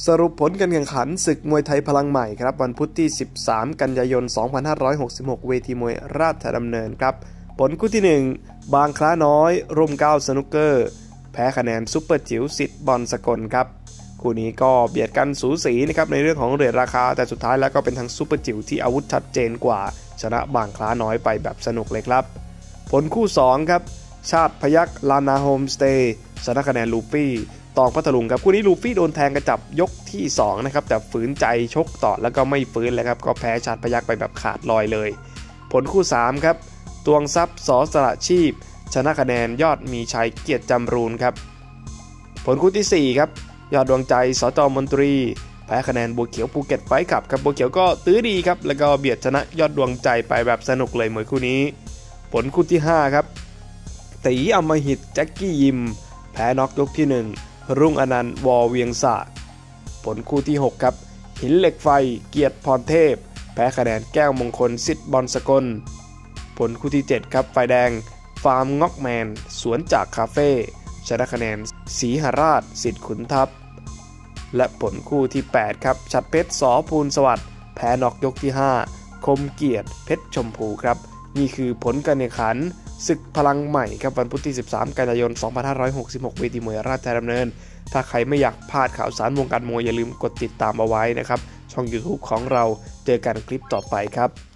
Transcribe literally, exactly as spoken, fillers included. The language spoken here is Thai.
สรุปผลการแข่งขันศึกมวยไทยพลังใหม่ครับวันพุธที่สิบสามกันยายนสองพันห้าร้อยหกสิบหกเวทีมวยราชดำเนินครับผลคู่ที่หนึ่งบางคล้าน้อยร่มเกล้าสนุกเกอร์แพ้คะแนนซุปเปอร์จิ๋วสิทธิ์บอลสกลครับคู่นี้ก็เบียดกันสูสีนะครับในเรื่องของเรทราคาแต่สุดท้ายแล้วก็เป็นทางซุปเปอร์จิ๋วที่อาวุธชัดเจนกว่าชนะบางคล้าน้อยไปแบบสนุกเลยครับผลคู่สองครับชาติพยัคฆ์ลานาโฮมสเตย์ชนะคะแนนลูฟี่ตองพัทลุงครับคู่นี้ลูฟี่โดนแทงกระจับยกที่สองนะครับแต่ฝืนใจชกต่อแล้วก็ไม่ฟื้นเลยครับก็แพ้ชาติพยัคฆ์ไปแบบขาดลอยเลยผลคู่สามครับตวงทรัพย์สอสละชีพชนะคะแนนยอดมีชัยเกียรติจำรูนครับผลคู่ที่สี่ครับยอดดวงใจสจมนตรีแพ้คะแนนบัวเขียวภูเก็ตไฟท์คลับครับบัวเขียวก็ตื้อดีครับแล้วก็เบียดชนะยอดดวงใจไปแบบสนุกเลยมวยคู่นี้ผลคู่ที่ห้าครับตีอำมหิตแจ็คกี้ยิมแพ้น็อกยกที่หนึ่งรุ่งอนันต์วอเวียงสะผลคู่ที่หกครับหินเหล็กไฟเกียรติพรเทพแพ้คะแนนแก้วมงคลสิทธิ์บอลสกลผลคู่ที่เจ็ดครับไฟแดงฟาร์มงอกแมนสวนจากคาเฟ่ชนะคะแนนศรีหราชสิทธิ์ขุนทัพและผลคู่ที่แปดครับชัดเพชรสอภูลสวัสดิ์แพ้น็อกยกที่ห้าคมเกียรติเพชรชมพูครับนี่คือผลการแข่งขันศึกพลังใหม่ครับวันพุธที่สิบสามกันยายนสองพันห้าร้อยหกสิบหกเวทีมวยราชดำเนินถ้าใครไม่อยากพลาดข่าวสารวงการมวยอย่าลืมกดติดตามเอาไว้นะครับช่อง YouTube ของเราเจอกันคลิปต่อไปครับ